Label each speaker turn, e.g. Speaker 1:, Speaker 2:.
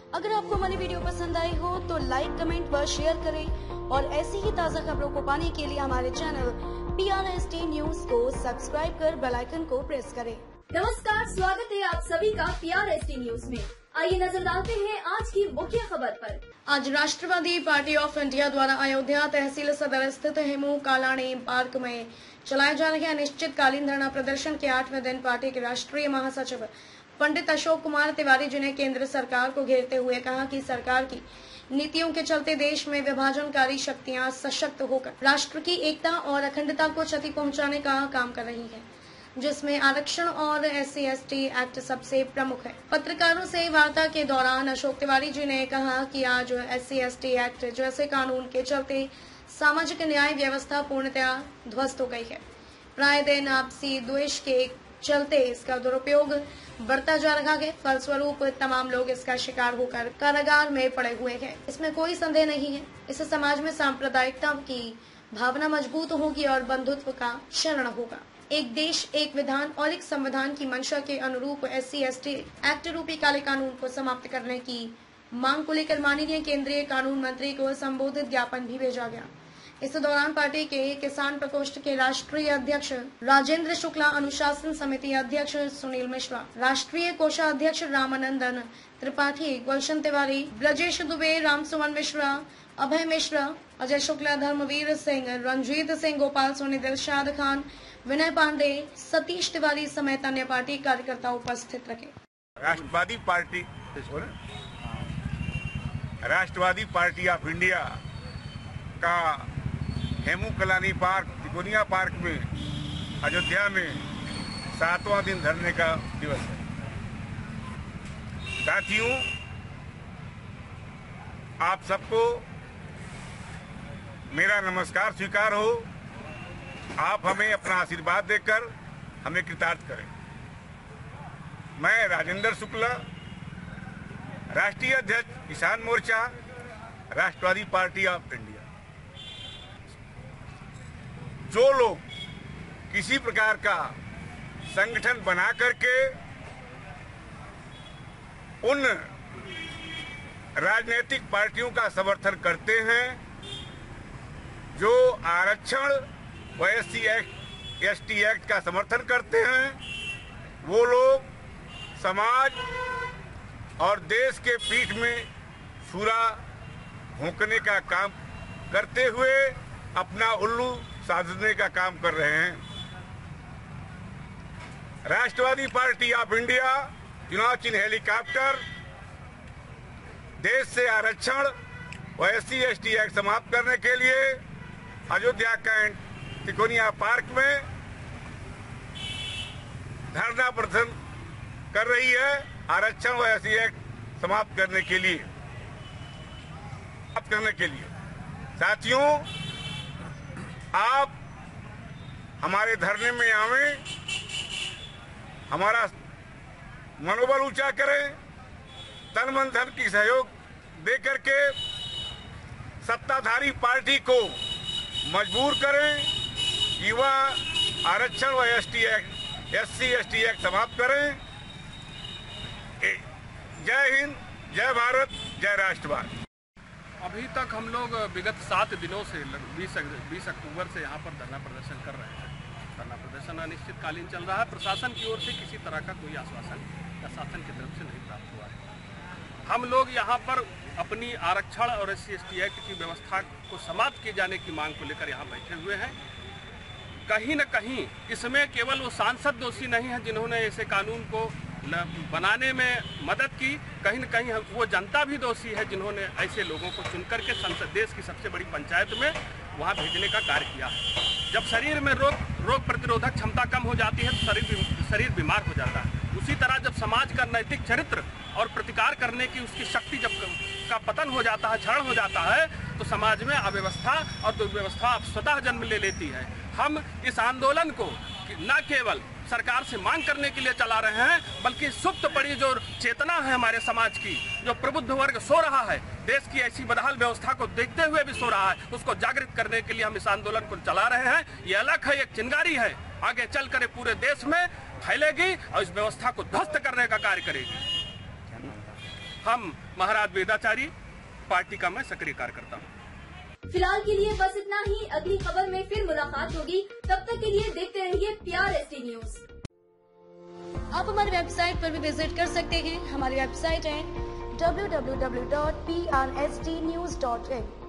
Speaker 1: अगर आपको हमारी वीडियो पसंद आई हो तो लाइक, कमेंट व शेयर करें और ऐसी ही ताज़ा खबरों को पाने के लिए हमारे चैनल PRST न्यूज को सब्सक्राइब कर बेल आइकन को प्रेस करें।
Speaker 2: नमस्कार, स्वागत है आप सभी का PRST न्यूज में। आइए नजर डालते हैं आज की मुख्य खबर पर।
Speaker 1: आज राष्ट्रवादी पार्टी ऑफ इंडिया द्वारा अयोध्या तहसील सदर स्थित हेमू कालानी पार्क में चलाए जा रहे अनिश्चितकालीन धरना प्रदर्शन के 8वें दिन पार्टी के राष्ट्रीय महासचिव पंडित अशोक कुमार तिवारी जी ने केंद्र सरकार को घेरते हुए कहा कि सरकार की नीतियों के चलते देश में विभाजनकारी शक्तियां सशक्त होकर राष्ट्र की एकता और अखंडता को क्षति पहुंचाने का काम कर रही है, जिसमें आरक्षण और SC/ST एक्ट सबसे प्रमुख है। पत्रकारों से वार्ता के दौरान अशोक तिवारी जी ने कहा कि आज SC/ST एक्ट जैसे कानून के चलते सामाजिक न्याय व्यवस्था पूर्णतया ध्वस्त हो गई है। प्राय दिन आपसी द्वेष के चलते इसका दुरुपयोग बढ़ता जा रहा है। फलस्वरूप तमाम लोग इसका शिकार होकर कारागार में पड़े हुए हैं। इसमें कोई संदेह नहीं है। इससे समाज में सांप्रदायिकता की भावना मजबूत होगी और बंधुत्व का क्षरण होगा। एक देश, एक विधान और एक संविधान की मंशा के अनुरूप SC/ST एक्ट रूपी काले कानून को समाप्त करने की मांग को लेकर माननीय केंद्रीय कानून मंत्री को संबोधित ज्ञापन भी भेजा गया। इस दौरान पार्टी के किसान प्रकोष्ठ के राष्ट्रीय अध्यक्ष राजेंद्र शुक्ला, अनुशासन समिति अध्यक्ष सुनील मिश्रा, राष्ट्रीय कोषाध्यक्ष रामानंदन त्रिपाठी, गुलशन तिवारी, ब्रजेश दुबे, रामसुमन मिश्रा, अभय मिश्रा, अजय शुक्ला, धर्मवीर सिंह, रंजीत सिंह, गोपाल सोनी, दिलशाद खान, विनय पांडे, सतीश तिवारी समेत अन्य पार्टी कार्यकर्ता उपस्थित रहे।
Speaker 3: राष्ट्रवादी पार्टी ऑफ इंडिया का हेमू कलानी पार्क, तिकोनिया पार्क में अयोध्या में 7वां दिन धरने का दिवस है। साथियों, आप सबको मेरा नमस्कार स्वीकार हो। आप हमें अपना आशीर्वाद देकर हमें कृतार्थ करें। मैं राजेंद्र शुक्ला, राष्ट्रीय अध्यक्ष किसान मोर्चा, राष्ट्रवादी पार्टी ऑफ इंडिया। जो लोग किसी प्रकार का संगठन बना करके उन राजनीतिक पार्टियों का समर्थन करते हैं जो आरक्षण व SC/ST एक्ट का समर्थन करते हैं, वो लोग समाज और देश के पीठ में छुरा भोंकने का काम करते हुए अपना उल्लू साधने का काम कर रहे हैं। राष्ट्रवादी पार्टी ऑफ इंडिया चुनाव चिन्ह हेलीकॉप्टर देश से आरक्षण व SC/ST एक्ट समाप्त करने के लिए अयोध्या कैंट तिकोनिया पार्क में धरना प्रदर्शन कर रही है। आरक्षण व SC एक्ट समाप्त करने के लिए साथियों, आप हमारे धरने में आवें, हमारा मनोबल ऊंचा करें, तन मन धन की सहयोग दे करके सत्ताधारी पार्टी को मजबूर करें, युवा आरक्षण व SC/ST एक्ट समाप्त करें। जय हिंद, जय भारत, जय राष्ट्रवाद।
Speaker 4: अभी तक हम लोग विगत 7 दिनों से 20 अक्टूबर से यहाँ पर धरना प्रदर्शन कर रहे हैं। धरना प्रदर्शन अनिश्चितकालीन चल रहा है। प्रशासन की ओर से किसी तरह का कोई आश्वासन शासन की तरफ से नहीं प्राप्त हुआ है। हम लोग यहाँ पर अपनी आरक्षण और SC/ST एक्ट की व्यवस्था को समाप्त किए जाने की मांग को लेकर यहाँ बैठे हुए हैं। कहीं न कहीं इसमें केवल वो सांसद दोषी नहीं है जिन्होंने ऐसे कानून को बनाने में मदद की, कहीं न कहीं वो जनता भी दोषी है जिन्होंने ऐसे लोगों को चुनकर के संसद, देश की सबसे बड़ी पंचायत में वहाँ भेजने का कार्य किया है। जब शरीर में रोग प्रतिरोधक क्षमता कम हो जाती है तो शरीर बीमार हो जाता है। उसी तरह जब समाज का नैतिक चरित्र और प्रतिकार करने की उसकी शक्ति जब का पतन हो जाता है, क्षरण हो जाता है, तो समाज में अव्यवस्था और दुर्व्यवस्था स्वतः जन्म ले लेती है। हम इस आंदोलन को न केवल सरकार से मांग करने के लिए चला रहे हैं, बल्कि सुप्त पड़ी जो चेतना है हमारे समाज की, जो प्रबुद्ध वर्ग सो रहा है, देश की ऐसी बदहाल व्यवस्था को देखते हुए भी सो रहा है, उसको जागृत करने के लिए हम इस आंदोलन को चला रहे हैं। ये अलग है, एक चिंगारी है, आगे चल कर पूरे देश में फैलेगी और इस व्यवस्था को ध्वस्त करने का कार्य करेगी। हम महाराज वेदाचारी पार्टी का मैं सक्रिय कार्यकर्ता हूँ।
Speaker 2: फिलहाल के लिए बस इतना ही। अगली खबर में फिर मुलाकात होगी। तब तक के लिए देखते रहिए PRST न्यूज।
Speaker 1: आप हमारी वेबसाइट पर भी विजिट कर सकते हैं। हमारी वेबसाइट है www.prstnews.in।